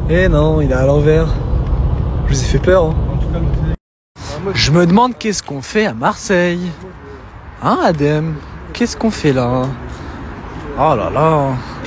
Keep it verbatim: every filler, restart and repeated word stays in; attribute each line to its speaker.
Speaker 1: Eh non, il est à l'envers. Je vous ai fait peur. Hein. Je me demande qu'est-ce qu'on fait à Marseille. Hein, Adem? Qu'est-ce qu'on fait là? Oh là là.